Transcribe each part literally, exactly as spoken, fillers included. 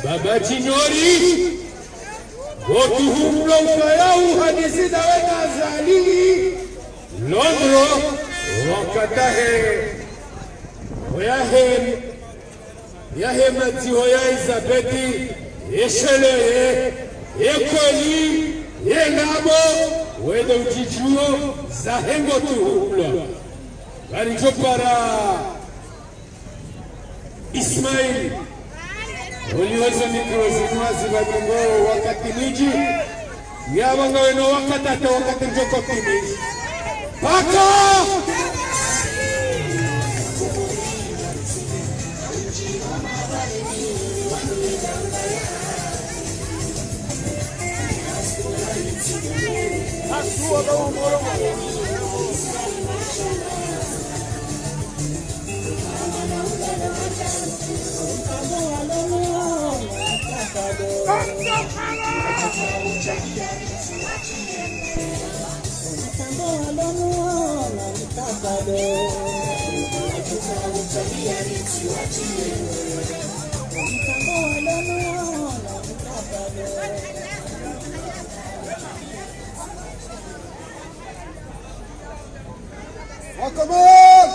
Baba Chinyori Gotu humlo ukayau hadisi daweka zalili Londro wakatahe Oyahe Yahe mati hoya Elizabeti Yeshele Yekoli Yenabo Wede ujijuo Zahengo tu humlo Garijo para Ismail Uliweza mikrozi mwazi badungo wakati niji Yawanga weno wakati ata wakati njoko kimiji Paka! Asua gawa moro Welcome on!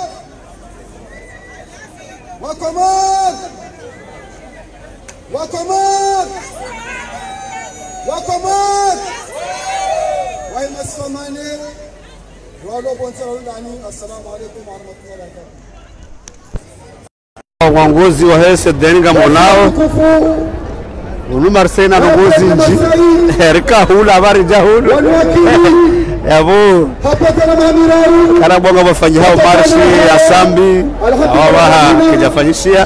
Welcome on! Welcome on! Welcome on! Why must so many? Rolo bonsa ndani. Assalamu alaikum wa rahmatullahi wa barakatuh. Wangozi wa hese denga monao. Unu Marseille na wangozi nji. Erika hula habari jahulu. Yabo. Karabonga wafanyi hao marshi ya Sambi. Awaha kijafanyishia.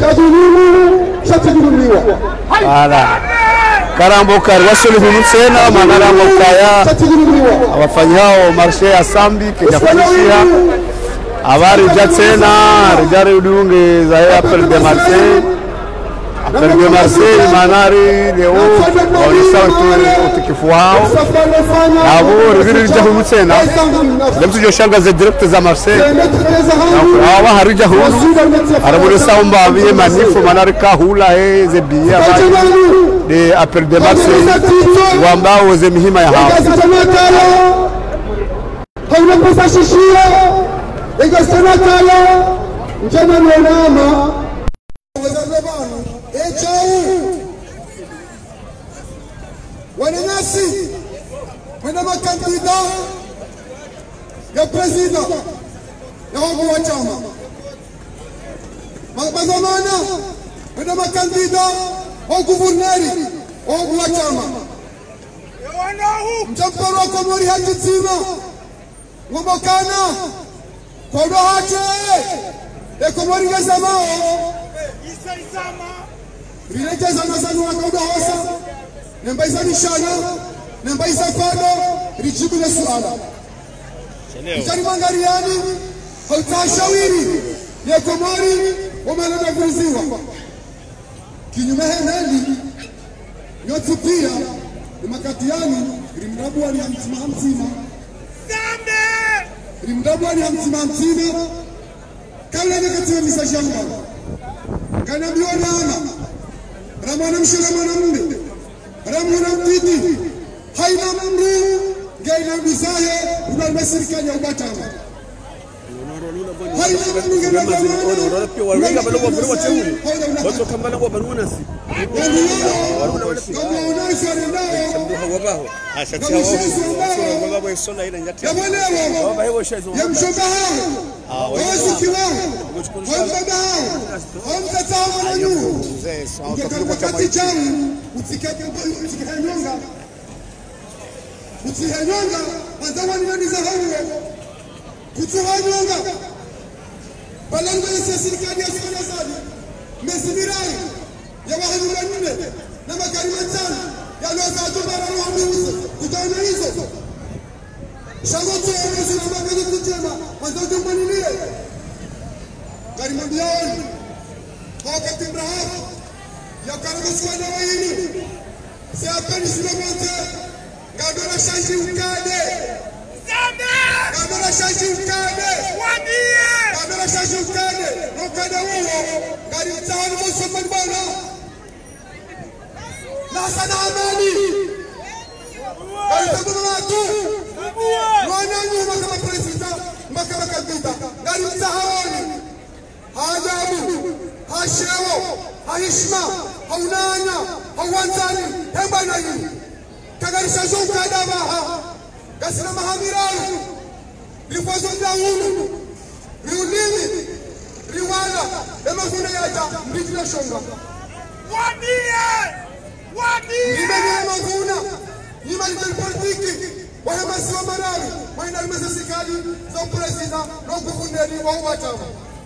Ala. Karambo karwasuli humusena manara mokaya. Awafanyi hao marshi ya Sambi kijafanyishia. Habari jatena rijari udunge za Apple de Marseille. Apple de Marseille manari leo walisa utikifu wao. Abo rijari jahu tena. Lemtu joshanga za direct za Marseille. Awa harija hulu. Arabule saumba abiye manifu manari kahula he ze biya de Apple de Marseille. Wambao ze mihima ya hao. Hauna pesa shishia. Ega sana kaya njana nonama wazalebanu echau wananasi wana makandida ya presida ya wabu wa chama mazamana wana makandida wa guverneri wa wabu wa chama mchamparo wa komori hajitsima ngomokana Kodo hache ekomori ngezamao isa isama rilete zana zanu akodo hosa nemba isa nishana nemba isa kodo rijibu le suala Mchani mangariani hautashawiri yekomori wameleta viziwa kinyume heneli nyotupia umakatiani rimrabu wani hamtima hamtima Zambe Rimdabwani hamtima hamtima Kala nikatia misa shamba Kana biona ama Ramana mshira mwanamde Ramana mtiti Haina mndu Gaina mbisaye Unalme sirikani ya ubatama Haina mndu Gaina mbisaye Unalme Utihenyonga Wazawani wani zahawe Kutuhanyonga Balango ya sirikani ya sikana zadi Mesimirai Ya wahimu manune Na makarima tani Ya loza atubara luhambiuza Kutaona hizo Shangoto ya mwezi na mabeni kutema Wazawani manilie Karima biyaoni Wakati mrahafu Ya karagoswana wa hini Seapeni silomote Gadora shashi ukade Zame Gadora shashi ukade Wadiye Gadora shashi ukade Ukade uwo Gari mtahani moso mbana Hassan Hamadi karibu watu wana nyuma kama president mpaka makabita gari mtahaoni hajabu hashewo hahishma haunanya hauanzani hembana hii kagarisha zonka dabaha gasina mahamiraru rifazo ndaulu riulimi riwala emafuna yaja mbijina shonga wadie wadie nimeni emafuna nimani politiki wahemasi wa marawi wainalmeza sikali za prezida na kufundeni wa uwatamu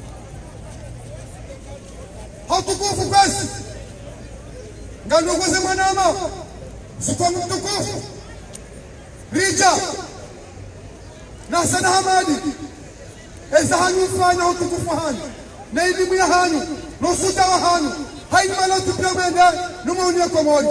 hatukufu basi ngandogoze mwanama zikwa mtukufu rija na Hassan Hamadi eza hanyu fanya hatukufu hanyu na elimu ya hanyu na usuta wa hanyu haini mala tupia mende numaunia komori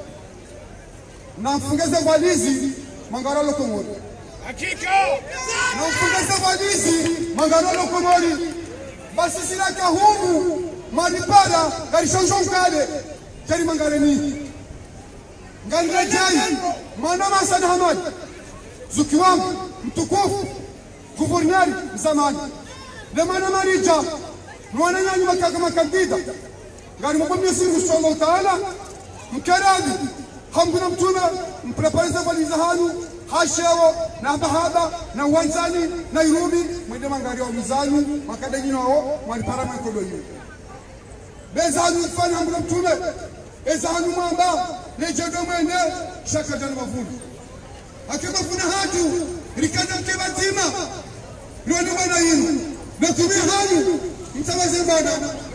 na mfungeze valizi mangarolo komori hakika na mfungeze valizi mangarolo komori basi sila kahumu maripara garishanjon kale jari mangareni ngandre jai mwanama Hassan Hamadi zuki wangu mtukufu guvernari mzamani lemana marija mwana nyanyi makaka makabida ngari mbomye siru sallallahu taala mkaradi hamduna mtume mprepariza valiza hanu hashewo na bahaba na wanzani na irubi mwende mangari wa mizani makadeni nao mwalipara makodoni bezanu mfana hamduna mtume ezanu mwamba nejedo mwene shaka jana mavuno akimafuna hatu rikana mkebatima ndio bwana yenu na tumia hanu mtabaze bwana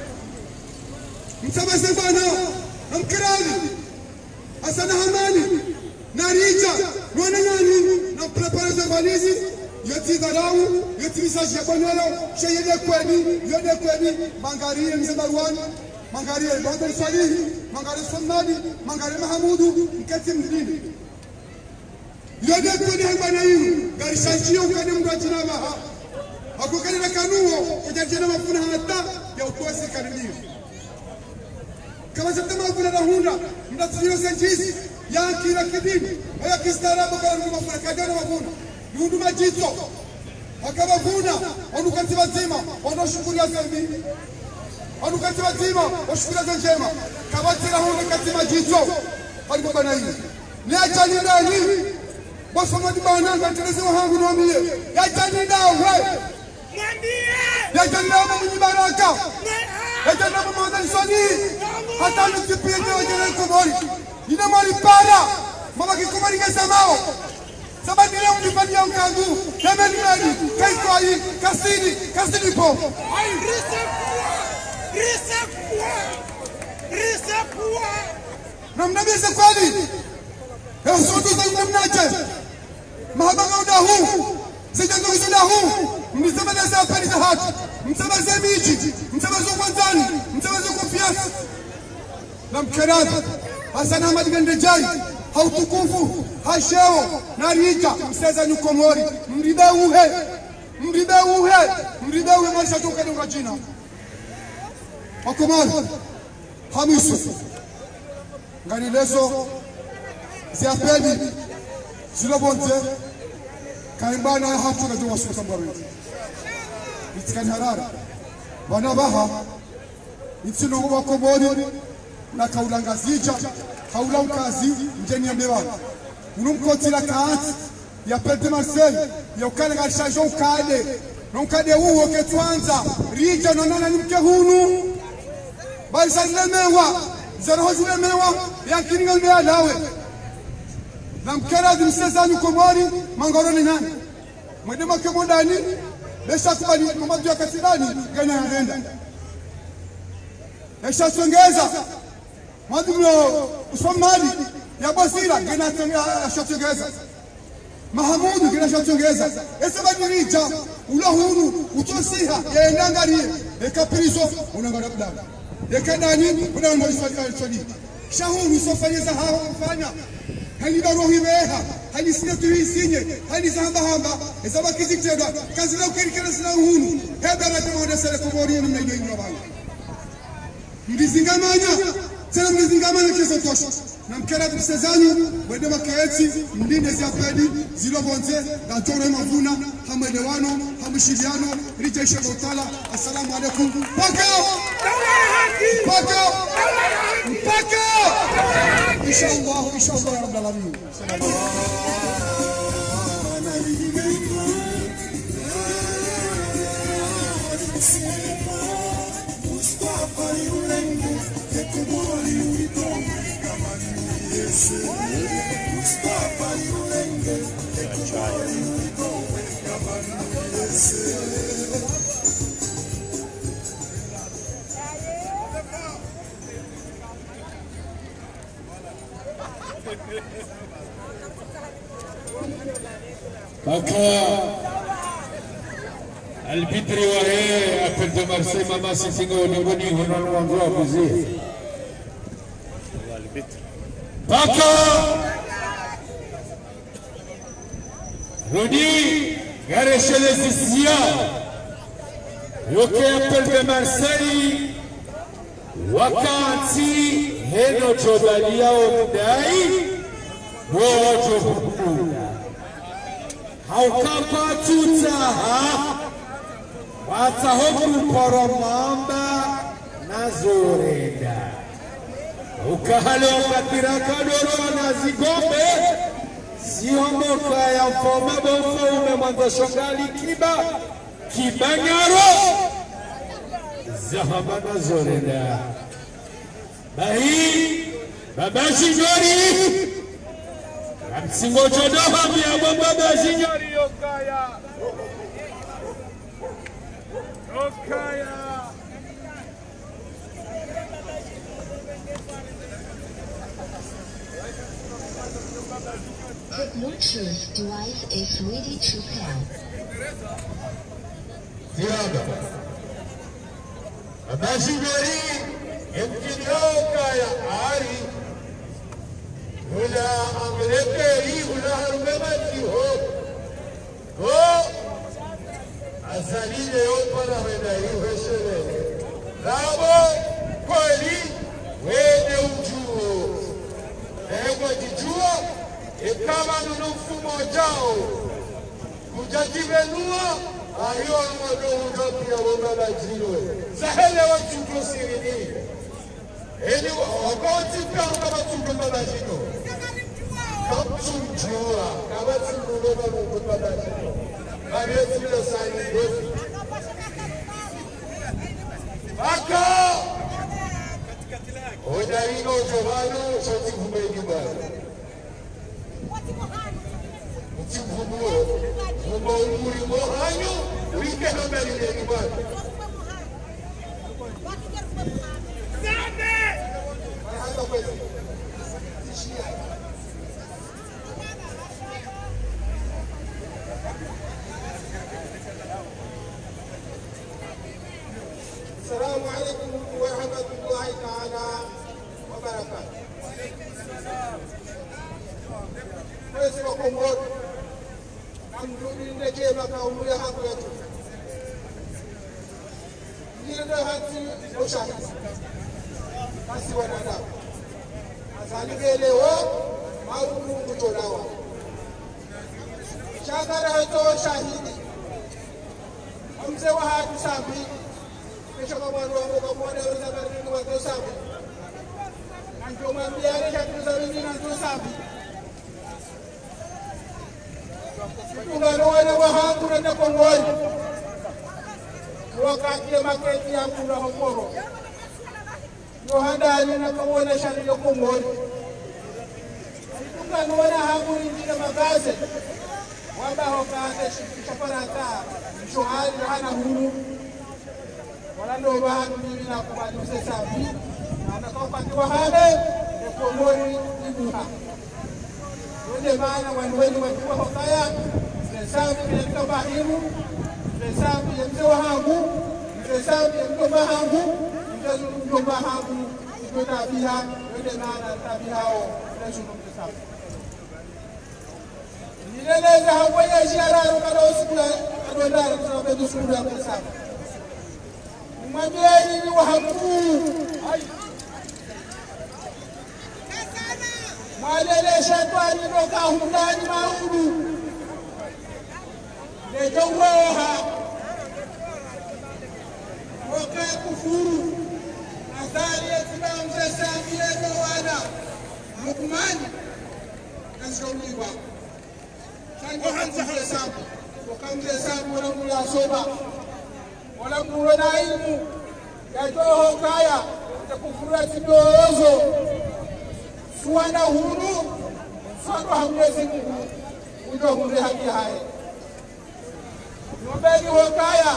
mtabaze bwana amkirali Hassan Hamadi na rija ndio nani na prepare valizi yati dharau yati message ya bwana shayede kwani yode kwani mangarie mzabarwani mangarie Badr Salih mangarie Samadi mangarie Mahamudu mkati mdini yode kwani bwana yenu garishanjio kwani mrajina baha akukani na kanuo kujajana mafuna hata ya utosi kanilio kama zatama kuna rahunda mnatsinyo senjisi ya kila kidini ya kistaarabu kana mafuna kadana mafuna yundu majito akabavuna onukati wazima onoshukuria zambi onukati wazima oshukuria njema kabatira huko kati majito halipo bana hii ni ajali ndani boso madi bana ngatelezo hangu nomie ya ajali ndawe mwambie ya ajali ndawe mwenye baraka ya ajali ndawe mwadhani soni hata nukipia nyo ajali komori ina mali para mama kikomori kesamao sabati leo mnifanyia mkangu kemeni meni kaiko hii kasini kasini po na mnabisa kweli ya usudu za mnache mahabanga udahu zijango udahu mnisabada za pali za hatu msabaze miji msabaze kwanzani msabaze kufiasi na mkerati Hassan Hamadi Gandejai hautukufu hashewo na rija mseza nyukomori mribe uhe mribe uhe mribe uhe maisha toka dunga jina wakomari hamisu ngani leso ziapedi zilobonze kaimbana hatu na juwa suka mbarwezi itikani harara wanabaha itino wakomori na kaulanga zija haula ukazi mjeni ya mbewa unumkotila kaati ya Perte Marseille ya ukale garishajo ukade na ukade uwo ketwanza rija nonana ni mke hunu bali salilemewa zero zilemewa yakininga mbea lawe na mkera zimseza nyukomori mangoroni nani mwedema kemondani besha kubali mamadu ya kasidani gana ya renda besha songeza Maduro Usmani ya Basira gena shotogeza Mahamudu gena shotogeza ese badirija ulahuru utosiha ya endangari ekaprizo unangara bdala ekanani unangara iswali swali shahuru sofanyeza hawa kufanya hani barohi beha hani sinatu hisinye hani zamba hamba ezaba kizikitega kazi la ukerikana sina uhuru hebera temode sele komori ni mnayo inyo banga ndizingamanya tena mlizingamana kesho tosha na mkera kusezanyu wende makaeti ndinde za pedi zilo bonze na toro mavuna hamelewano hamshiriano rije shebotala. Assalamu alaikum. Paka paka paka inshallah inshallah ya rabbal alamin. Paka Albitri wahe appel de Marseille mama sisingo ningoni hono wanzo bizi. Paka Rudi gare chez les Siciliens. Yoke appel de Marseille wakati heno chodalia omdai wojo hukuna haukapa tutaha watahoku poromamba na zoreda ukahale ukatiraka doro na zigombe sihomoka ya mfoma bonfo umemwanza shongali kiba kibanyaro zahaba na zoreda bahi babashi jori Singo chodoha biya baba signori Okaya Okaya The Bluetooth device is ready to pair. Tiaga Baba signori Yemkini Okaya Ari Ula Amerikei ula harumemati ho ho azalile yopala wenda hiyo shele labo kweli wende ujuo ego jijua ikama nunu mfumo jao kujajibenua ayo mwodo ujopia wongala jiwe sahele wa chuko sirini eni wakoti pia kama chuko mbala jino Kapchunjua, kabati mbeba mbeba jino. Marieti lo sani dofi. Aka. Ojarino Giovanni shoti kumegi bana. Mtibubuo, mbo umuri mohanyo, wike habari ni bana. Zabe. Hata kweli. السلام عليكم ورحمة الله تعالى وبركاته. Mheshimiwa amrudi ndege makaumia hapo yetu. Ndio hati ushahidi. Basi wanadamu. Azalibelewa au Mungu tonawa. Shangara hato shahidi. Mzee wa hatu sabi kesho kwa mwana wangu kwa mwana wa zabari kwa watu sabi. Ndio mwambia ni kitu za mimi na tu sabi. Tungano wale wa hatu na kongoi. Wakati ya maketi ya kuna hokoro. Yohanda na kaona shani ya kongoi. Tungano wale hatu ni magaze. Wamba hokata shaparata. Shohari hana huru. Wala ndo watu mimi na kubadilisa sabi. Anakopatiwa hale ni kongoi ibuha. Wende maana wanweni watuwa hokaya. Mzesabi ya mtoba himu. Mzesabi ya mtoba hangu. Mzesabi ya mtoba hangu. Mtoba hangu. Mtoba biha. Wende maana tabi hao. Mzesabi mzesabi. Nileleza hawaye ziararu kada usikula. Kadondara kusabe dusuru ya mzesabi. Mwambie ni wahamu. mwalele shetani doka hundani maudu nejowoha woka kufuru azali etimamze samieto wana mukumani nazouliwa sanjohanza hesabu wakamze hesabu wala mula soba wala mula na ilmu yajoho kaya kufura tidoozo suwana huru sano hamwezi Mungu ujo hunde haki hae nombeni hokaya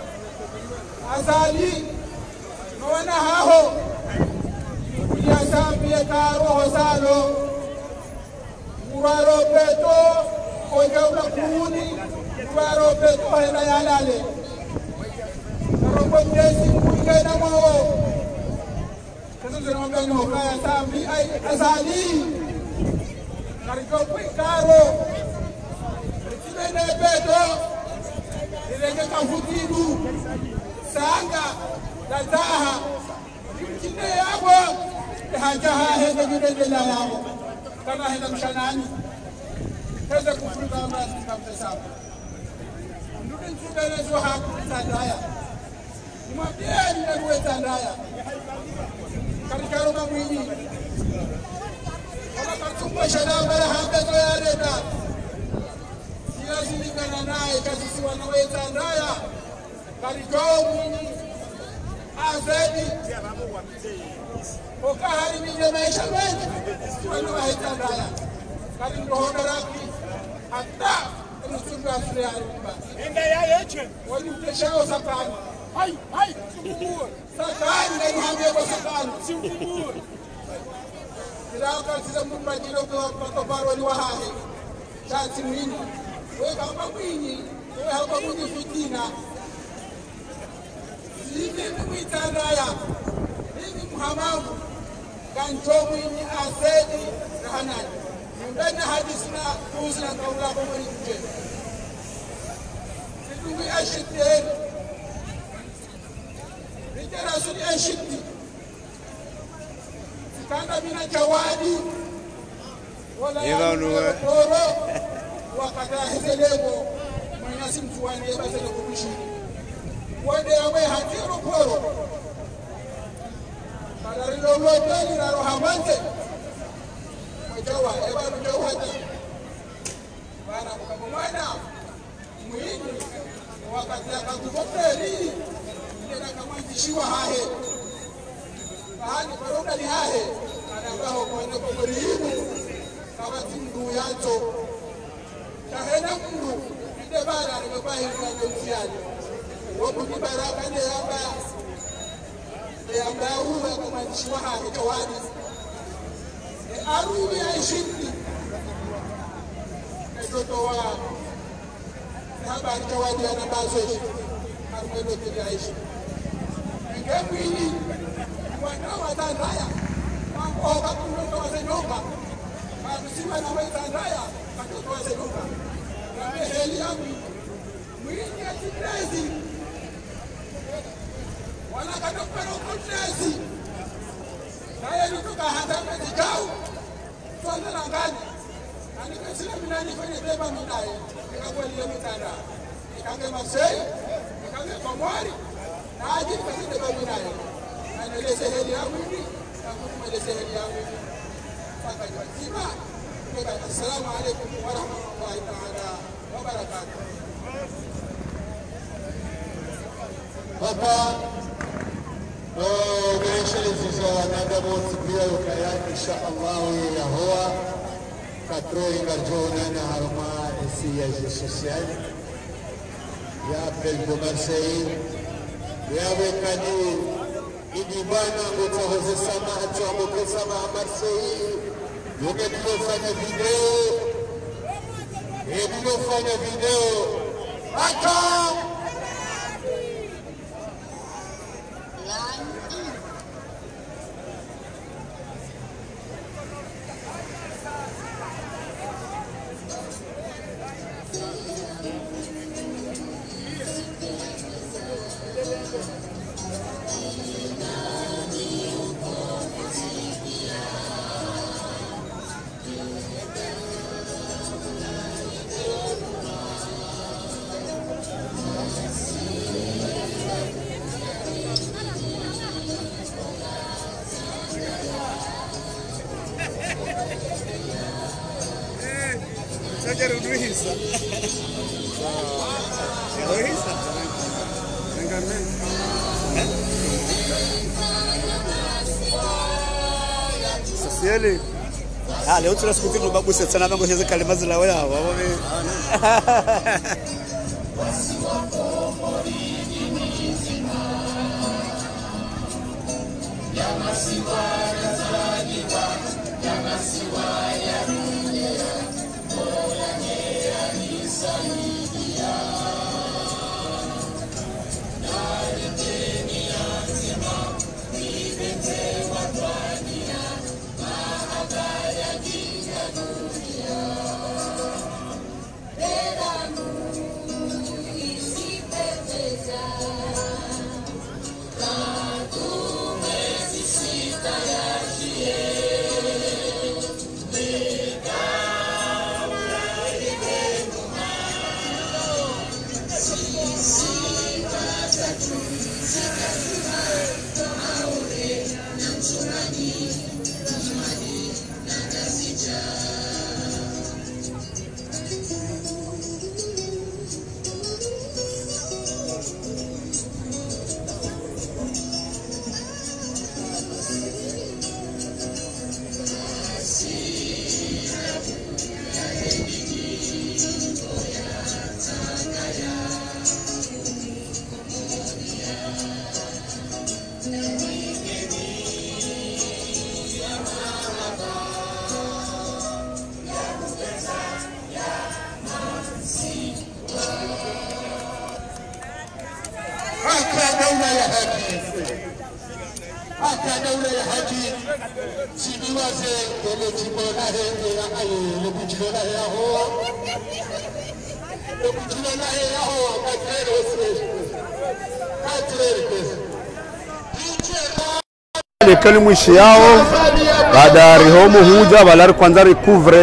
azali nwana haho kuyasambie karoho salo uraro peto ojaula kuuni uraro peto hena yalale narobo mjezi mwingena mwao Yesus ngombe ni hokaya sambi ai azali kariko kwikaro tibene beto ilenge kafutidu sanga dataha kinde yabo hajaha henda jidela yabo kana henda mshanani henda kufuruka mrasi kabisa ndudin tibene zo hakutandaya mwambie ni wewe tandaya karikaro mamwini kama katumba shadamba ya hambeto ya reda silazimikana naye kasisi wanaweza ndaya karikao mwini azedi okahari mije maisha mengi wanaweza ndaya karindohoda raki hata emusunga asule ya rumba enda ya yeche wani mteshao sakani hai hai sakani na ihamye kwa sakani Kila kasiza mumba jilo kwa patoparo ni wahahe chati mwini wewe kama mwini wewe hapa mwini fitina zike mwitandaya hivi muhamamu kanto mwini asedi rahanani mbena hadisina kuzina kaula kwa mwini kuje situmi ashiteni Rijara suri ashiti Sikanda mina jawadi Wala ya koro Wakata hezelego Mwenyasi mtuwani eba zele kubishi Wade yawe hatiru koro Kadarilo loteli na rohamante Mwejawa eba mjawadi Bana mkamumana Mwini Wakati ya kakuboteli Shiwa hahe bahani paroda ni hahe anabaho kwa nako mrimu kabati mdu yacho tahena mdu ide bara nimebahi kwa njiani wapo ni baraka ni amba ya amba huwa kwa shiwa hahe tawadi e aru ya ishindi etoto wa habari tawadi anabazo armelo kijaishi Kemwini wanawa tandaya mambo kakundo wazenyoka msiwa na wewe tandaya katoto wazenyoka na heli yangu mwini ya kitrezi wana katopero kutrezi naye nitoka hata mwezi jau tuanza na ngani anikasila minani kwenye teba minaye nikakweli ya mitanda nikange masei nikange komwari Naji kasinde baminaye aneleze heli yangu ni nakumweleze heli yangu saka jazima kwa assalamu alaykum wa rahmatullahi ta'ala wa barakatuh Papa oh geresheleziza nandamo tibia ukaya insha Allah ya huwa katro ingarjona na harma siya social ya pel de Marseille Yawe kani idibana ngota hose sama hatu amoke sama Marseille yoke tulofanya video e tulofanya video aka Ele ah, leo tunasikuti no babu sana nango cheze kalima zila wewe hapo mimi Lekali mwishi yao baada rihomo huja balari kwanza recouvre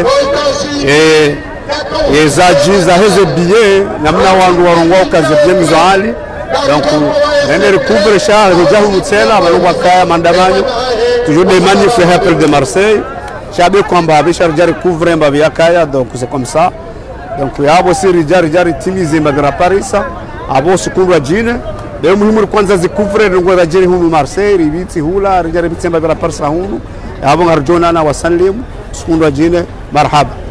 eh ezaji za heze biye namna wangu warungwa ukaze biye mizali donc nene recouvre sha rejahu mutela balungwa kaya mandamanyo toujours des manifs rappel de Marseille chabe kwamba abisha reja recouvre mbabi yakaya donc c'est comme ça donc yabo si reja reja timize mbadra Parisa abo sukuru jine leo muhimu kwanza zikuvre ngo bajeri hunu Marseille ribiti hula reja ribiti mbadra Parisa hunu abo ngarjona na wasallim sukuru jine marhaba.